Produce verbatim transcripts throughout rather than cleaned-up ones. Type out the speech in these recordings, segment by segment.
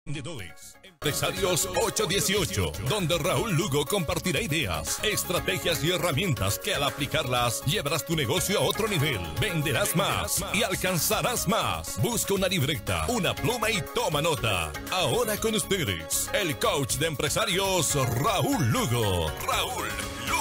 Vendedores, Empresarios ocho dieciocho, donde Raúl Lugo compartirá ideas, estrategias y herramientas que al aplicarlas llevarás tu negocio a otro nivel. Venderás más y alcanzarás más. Busca una libreta, una pluma y toma nota. Ahora con ustedes, el coach de empresarios Raúl Lugo. Raúl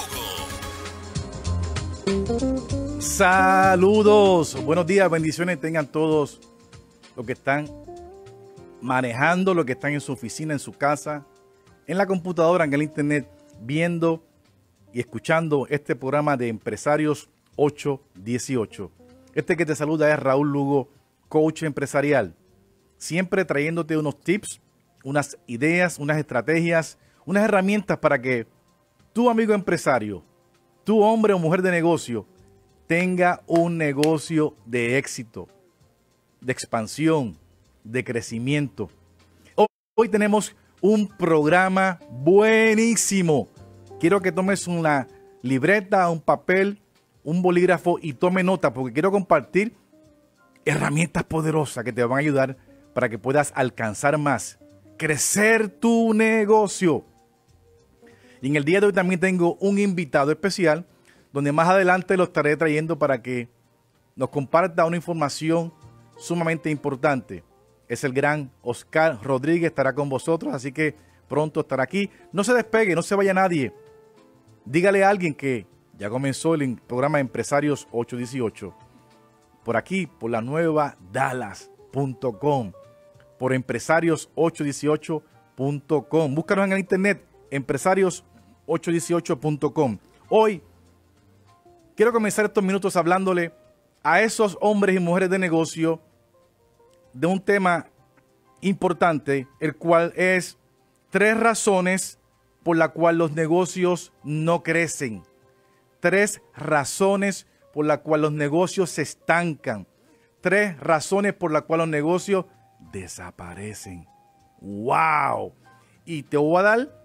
Lugo. Saludos, buenos días, bendiciones tengan todos los que están manejando, los que están en su oficina, en su casa, en la computadora, en el internet, viendo y escuchando este programa de Empresarios ocho dieciocho. Este que te saluda es Raúl Lugo, coach empresarial, siempre trayéndote unos tips, unas ideas, unas estrategias, unas herramientas para que tu amigo empresario, tu hombre o mujer de negocio, tenga un negocio de éxito, de expansión, de crecimiento. Hoy tenemos un programa buenísimo. Quiero que tomes una libreta, un papel, un bolígrafo y tome nota, porque quiero compartir herramientas poderosas que te van a ayudar para que puedas alcanzar más, crecer tu negocio. Y en el día de hoy también tengo un invitado especial, donde más adelante lo estaré trayendo para que nos comparta una información sumamente importante. Es el gran Oscar Rodríguez, estará con vosotros, así que pronto estará aquí. No se despegue, no se vaya nadie. Dígale a alguien que ya comenzó el programa de Empresarios ocho dieciocho. Por aquí, por la nueva Dallas punto com, por empresarios ocho dieciocho punto com. Búscanos en el internet, empresarios ocho dieciocho punto com. Hoy quiero comenzar estos minutos hablándole a esos hombres y mujeres de negocio de un tema importante, el cual es tres razones por las cuales los negocios no crecen. Tres razones por las cuales los negocios se estancan. Tres razones por las cuales los negocios desaparecen. ¡Wow! Y te voy a dar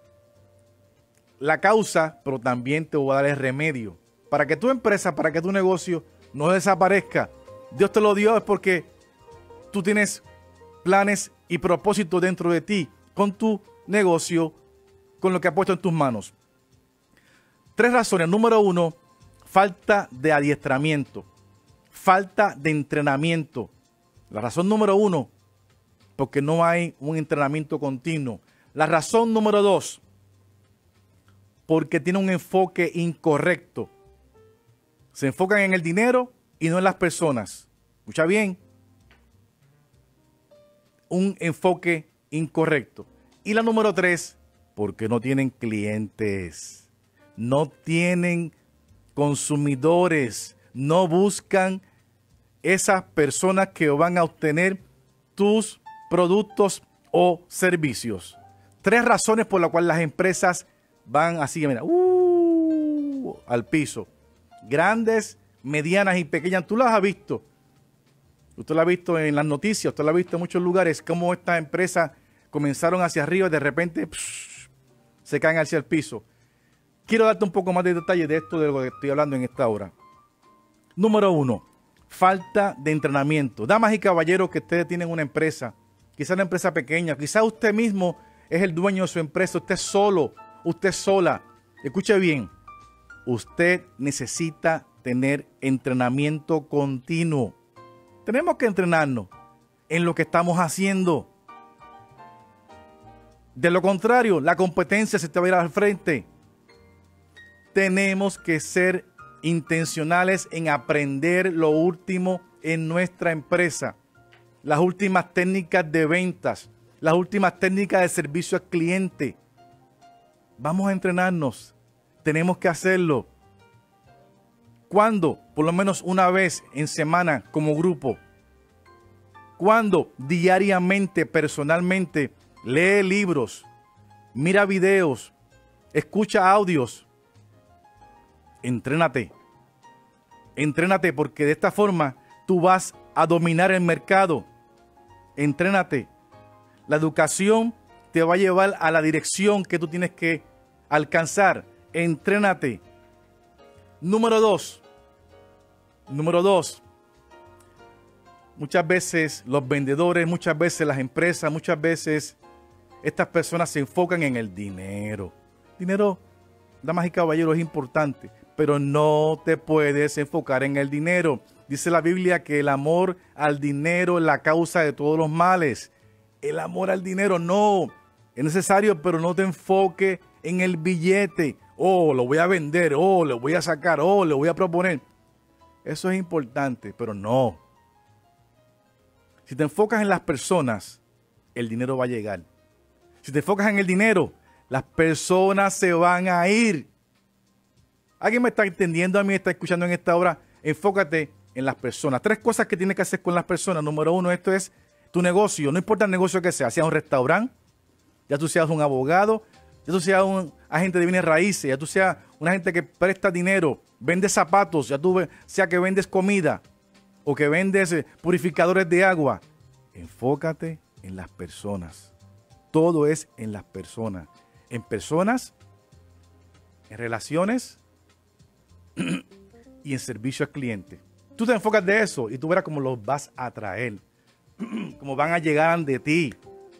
la causa, pero también te voy a dar el remedio. Para que tu empresa, para que tu negocio no desaparezca. Dios te lo dio es porque tú tienes planes y propósitos dentro de ti, con tu negocio, con lo que ha puesto en tus manos. Tres razones. Número uno, falta de adiestramiento, falta de entrenamiento. La razón número uno, porque no hay un entrenamiento continuo. La razón número dos, porque tiene un enfoque incorrecto. Se enfocan en el dinero y no en las personas. Escucha bien. Un enfoque incorrecto. Y la número tres, porque no tienen clientes, no tienen consumidores, no buscan esas personas que van a obtener tus productos o servicios. Tres razones por las cuales las empresas van así, mira, uh, al piso. Grandes, medianas y pequeñas, tú las has visto. Usted lo ha visto en las noticias, usted lo ha visto en muchos lugares, cómo estas empresas comenzaron hacia arriba y de repente psh, se caen hacia el piso. Quiero darte un poco más de detalle de esto, de lo que estoy hablando en esta hora. Número uno, falta de entrenamiento. Damas y caballeros que ustedes tienen una empresa, quizás una empresa pequeña, quizás usted mismo es el dueño de su empresa, usted solo, usted sola. Escuche bien, usted necesita tener entrenamiento continuo. Tenemos que entrenarnos en lo que estamos haciendo. De lo contrario, la competencia se te va a ir al frente. Tenemos que ser intencionales en aprender lo último en nuestra empresa. Las últimas técnicas de ventas, las últimas técnicas de servicio al cliente. Vamos a entrenarnos. Tenemos que hacerlo. ¿Cuándo? Por lo menos una vez en semana como grupo. ¿Cuándo? Diariamente, personalmente. Lee libros, mira videos, escucha audios. Entrénate. Entrénate porque de esta forma tú vas a dominar el mercado. Entrénate. La educación te va a llevar a la dirección que tú tienes que alcanzar. Entrénate. Número dos. Número dos. muchas veces los vendedores, muchas veces las empresas, muchas veces estas personas se enfocan en el dinero. Dinero, damas y caballeros, es importante, pero no te puedes enfocar en el dinero. Dice la Biblia que el amor al dinero es la causa de todos los males. El amor al dinero no es necesario, pero no te enfoques en el billete. Oh, lo voy a vender, oh, lo voy a sacar, oh, lo voy a proponer. Eso es importante, pero no. Si te enfocas en las personas, el dinero va a llegar. Si te enfocas en el dinero, las personas se van a ir. ¿Alguien me está entendiendo a mí, está escuchando en esta hora? Enfócate en las personas. Tres cosas que tienes que hacer con las personas. Número uno, esto es tu negocio. No importa el negocio que sea, sea un restaurante, ya tú seas un abogado, ya tú seas un agente de bienes raíces, ya tú seas una gente que presta dinero, vende zapatos, ya tú sea que vendes comida o que vendes eh, purificadores de agua. Enfócate en las personas. Todo es en las personas. En personas, en relaciones y en servicio al cliente. Tú te enfocas de eso y tú verás cómo los vas a atraer, cómo van a llegar de ti.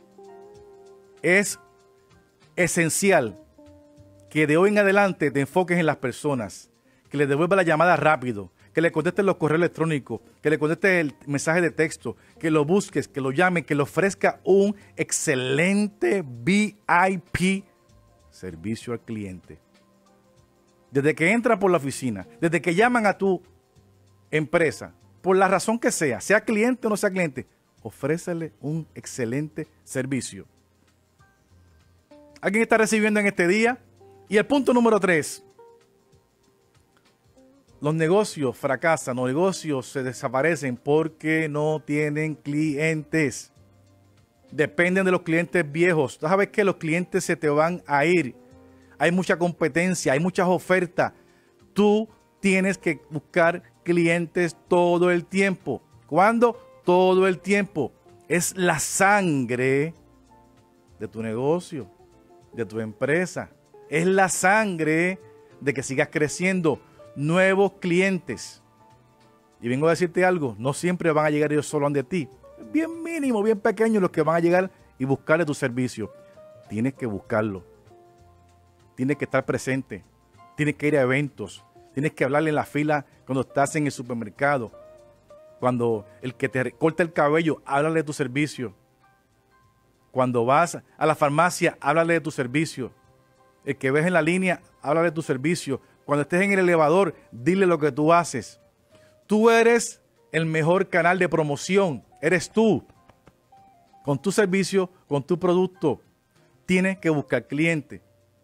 Es esencial que de hoy en adelante te enfoques en las personas, que les devuelvas la llamada rápido, que le contestes los correos electrónicos, que le contestes el mensaje de texto, que lo busques, que lo llames, que le ofrezca un excelente V I P servicio al cliente. Desde que entran por la oficina, desde que llaman a tu empresa, por la razón que sea, sea cliente o no sea cliente, ofrécele un excelente servicio. ¿Alguien está recibiendo en este día? Y el punto número tres. Los negocios fracasan, los negocios se desaparecen porque no tienen clientes. Dependen de los clientes viejos. Tú sabes que los clientes se te van a ir. Hay mucha competencia, hay muchas ofertas. Tú tienes que buscar clientes todo el tiempo. ¿Cuándo? Todo el tiempo. Es la sangre de tu negocio, de tu empresa. Es la sangre de que sigas creciendo. Nuevos clientes. Y vengo a decirte algo, no siempre van a llegar ellos solo ante ti. Bien mínimo, bien pequeños los que van a llegar y buscarle tu servicio. Tienes que buscarlo. Tienes que estar presente. Tienes que ir a eventos. Tienes que hablarle en la fila cuando estás en el supermercado. Cuando el que te corta el cabello, háblale de tu servicio. Cuando vas a la farmacia, háblale de tu servicio. El que ves en la línea, háblale de tu servicio. Cuando estés en el elevador, dile lo que tú haces. Tú eres el mejor canal de promoción. Eres tú. Con tu servicio, con tu producto. Tienes que buscar clientes.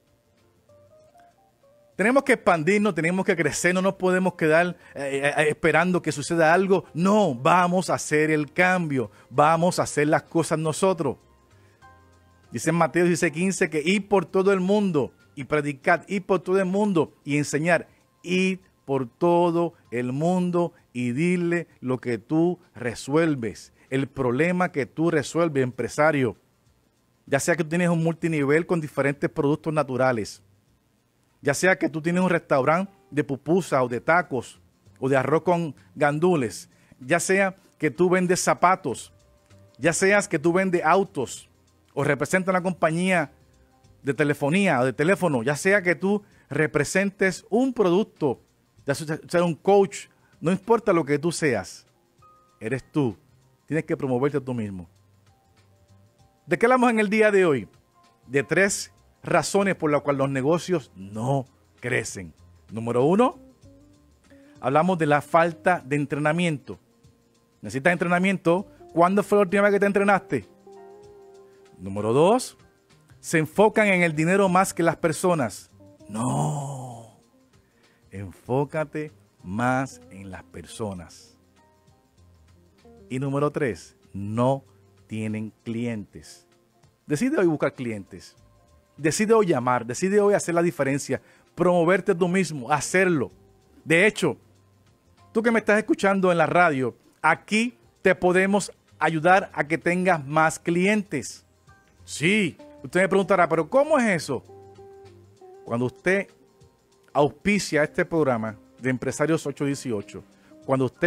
Tenemos que expandirnos, tenemos que crecer. No nos podemos quedar eh, eh, esperando que suceda algo. No, vamos a hacer el cambio. Vamos a hacer las cosas nosotros. Dice en Mateo dieciséis quince que ir por todo el mundo y predicar, ir por todo el mundo y enseñar, ir por todo el mundo y dile lo que tú resuelves, el problema que tú resuelves, empresario. Ya sea que tú tienes un multinivel con diferentes productos naturales, ya sea que tú tienes un restaurante de pupusas o de tacos o de arroz con gandules, ya sea que tú vendes zapatos, ya seas que tú vendes autos o representas una compañía de telefonía o de teléfono, ya sea que tú representes un producto, ya sea un coach, no importa lo que tú seas, eres tú. Tienes que promoverte tú mismo. ¿De qué hablamos en el día de hoy? De tres razones por las cuales los negocios no crecen. Número uno, hablamos de la falta de entrenamiento. ¿Necesitas entrenamiento? ¿Cuándo fue la última vez que te entrenaste? Número dos, se enfocan en el dinero más que las personas. No, enfócate más en las personas. Y número tres, no tienen clientes. Decide hoy buscar clientes. Decide hoy llamar, decide hoy hacer la diferencia, promoverte tú mismo, hacerlo. De hecho, tú que me estás escuchando en la radio, aquí te podemos ayudar a que tengas más clientes. Sí, usted me preguntará, pero ¿cómo es eso? Cuando usted auspicia este programa de Empresarios ocho dieciocho, cuando usted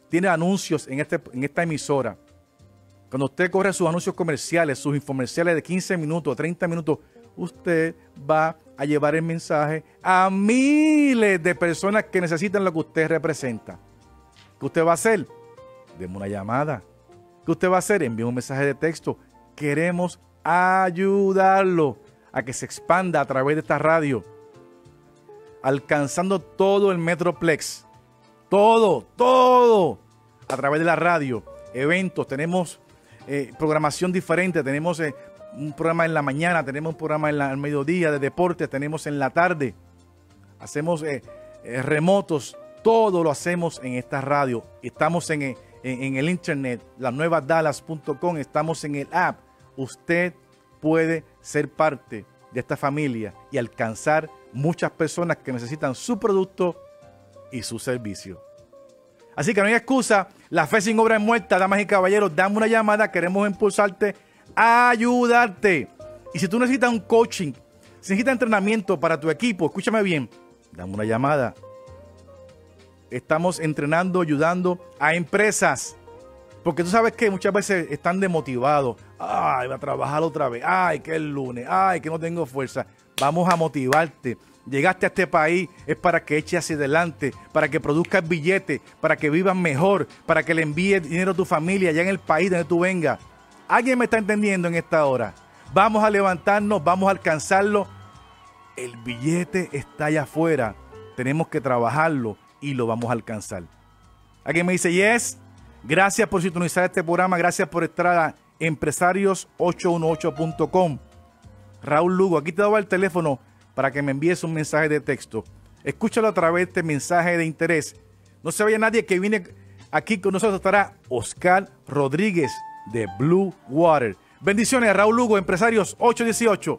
tiene anuncios en, este, en esta emisora, cuando usted corre sus anuncios comerciales, sus infomerciales de quince minutos, treinta minutos, usted va a llevar el mensaje a miles de personas que necesitan lo que usted representa. ¿Qué usted va a hacer? Deme una llamada. ¿Qué usted va a hacer? Envíe un mensaje de texto. Queremos ayudarlo a que se expanda a través de esta radio, alcanzando todo el Metroplex. Todo, todo a través de la radio. Eventos, tenemos eh, programación diferente. Tenemos eh, un programa en la mañana, tenemos un programa en la, al mediodía de deportes, tenemos en la tarde. Hacemos eh, eh, remotos. Todo lo hacemos en esta radio. Estamos en, en, en el internet, la nueva dallas punto com. Estamos en el app. Usted puede ser parte de esta familia y alcanzar muchas personas que necesitan su producto y su servicio. Así que no hay excusa. La fe sin obra es muerta. Damas y caballeros, dame una llamada. Queremos impulsarte a ayudarte. Y si tú necesitas un coaching, si necesitas entrenamiento para tu equipo, escúchame bien, dame una llamada. Estamos entrenando, ayudando a empresas. Porque tú sabes que muchas veces están desmotivados. Ay, voy a trabajar otra vez. Ay, que es el lunes. Ay, que no tengo fuerza. Vamos a motivarte. Llegaste a este país es para que eches hacia adelante, para que produzcas billetes, para que vivas mejor, para que le envíes dinero a tu familia allá en el país donde tú vengas. ¿Alguien me está entendiendo en esta hora? Vamos a levantarnos, vamos a alcanzarlo. El billete está allá afuera. Tenemos que trabajarlo y lo vamos a alcanzar. ¿Alguien me dice yes? Gracias por sintonizar este programa. Gracias por estar a empresarios ocho dieciocho punto com. Raúl Lugo, aquí te doy el teléfono para que me envíes un mensaje de texto. Escúchalo a través de este mensaje de interés. No se vaya nadie, que viene aquí con nosotros. Estará Oscar Rodríguez de Blue Water. Bendiciones, Raúl Lugo, empresarios ocho dieciocho.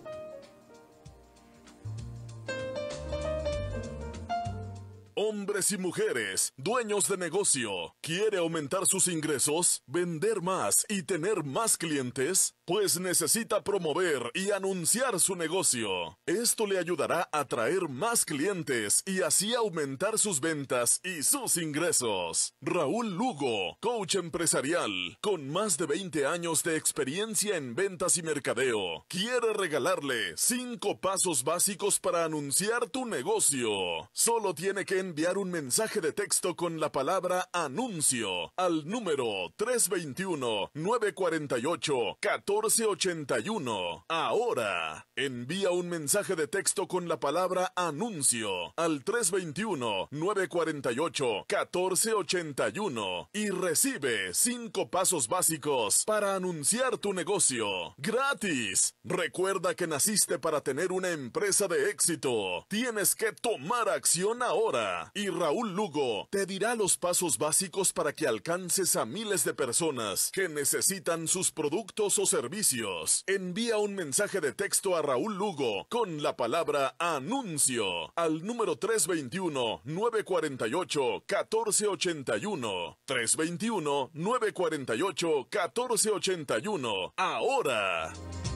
Hombres y mujeres, dueños de negocio, ¿quiere aumentar sus ingresos, vender más y tener más clientes? Pues necesita promover y anunciar su negocio. Esto le ayudará a atraer más clientes y así aumentar sus ventas y sus ingresos. Raúl Lugo, coach empresarial, con más de veinte años de experiencia en ventas y mercadeo, quiere regalarle cinco pasos básicos para anunciar tu negocio. Solo tiene que enviar un mensaje de texto con la palabra anuncio al número tres dos uno, nueve cuatro ocho, uno cuatro ocho uno. Ahora, envía un mensaje de texto con la palabra anuncio al tres dos uno, nueve cuatro ocho, uno cuatro ocho uno y recibe cinco pasos básicos para anunciar tu negocio gratis. Recuerda que naciste para tener una empresa de éxito. Tienes que tomar acción ahora. Y Raúl Lugo te dirá los pasos básicos para que alcances a miles de personas que necesitan sus productos o servicios. Envía un mensaje de texto a Raúl Lugo con la palabra anuncio al número tres dos uno, nueve cuatro ocho, uno cuatro ocho uno. tres dos uno, nueve cuatro ocho, uno cuatro ocho uno. Ahora.